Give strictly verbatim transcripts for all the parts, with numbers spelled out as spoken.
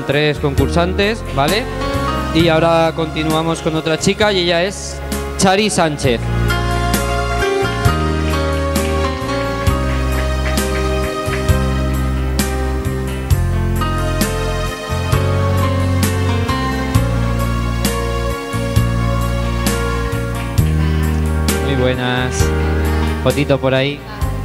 tres concursantes, ¿vale? Y ahora continuamos con otra chica y ella es Chari Sánchez. Muy buenas. Fotito por ahí.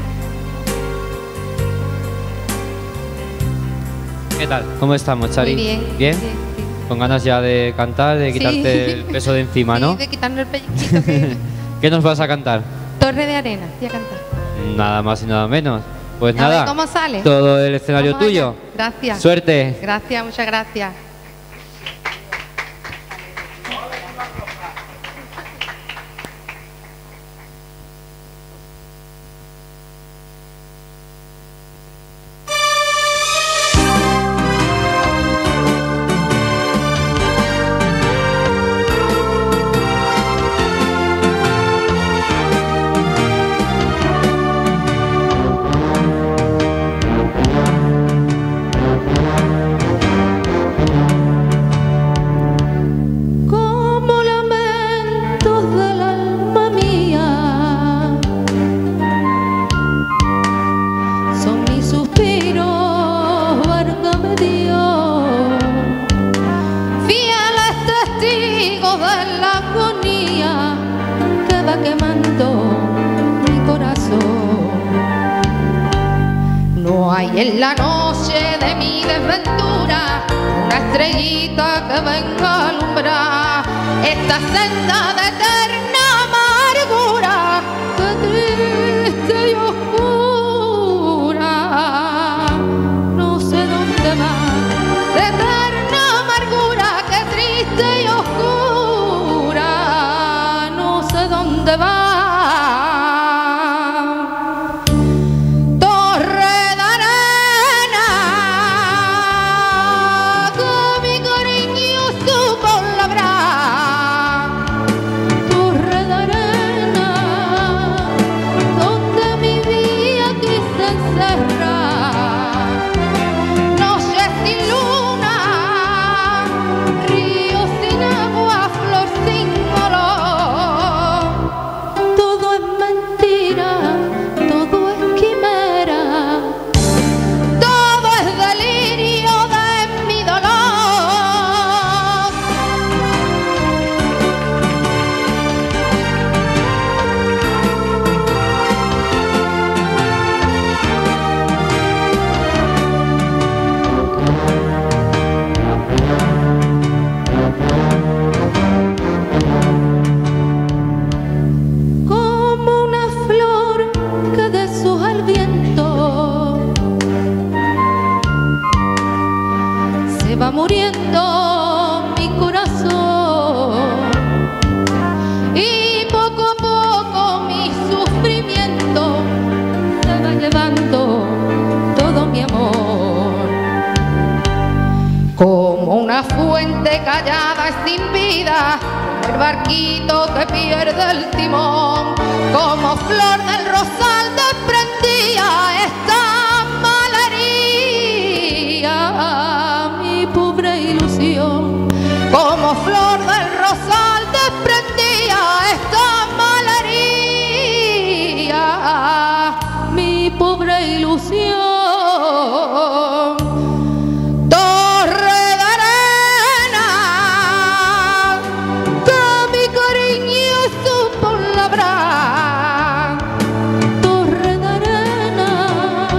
¿Qué tal? ¿Cómo estamos, Chari? Muy bien. ¿Bien? Sí, sí. Con ganas ya de cantar, de quitarte Sí. el peso de encima, ¿no? Sí, de quitarnos el pellizquito. Que... ¿Qué nos vas a cantar? Torre de arena, voy a cantar. Nada más y nada menos. Pues A ver nada, cómo sale. todo el escenario Vamos tuyo. allá. Gracias. Suerte. Gracias, muchas gracias. En la noche de mi desventura, una estrellita que venga a alumbrar esta senda de eterna amargura, que triste y oscura. No sé dónde va, de eterna amargura, que triste y oscura. No sé dónde va. Va muriendo mi corazón y poco a poco mi sufrimiento se va llevando todo mi amor. Como una fuente callada y sin vida, como el barquito que pierde el timón, como flor del rosal desprendía esta malería. Pobre ilusión, como flor del rosal desprendía esta malería, mi pobre ilusión. Torre de arena, que mi cariño supo labrar. Torre de arena,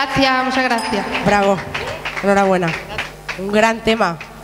gracias, muchas gracias. Bravo, enhorabuena. Un gran tema.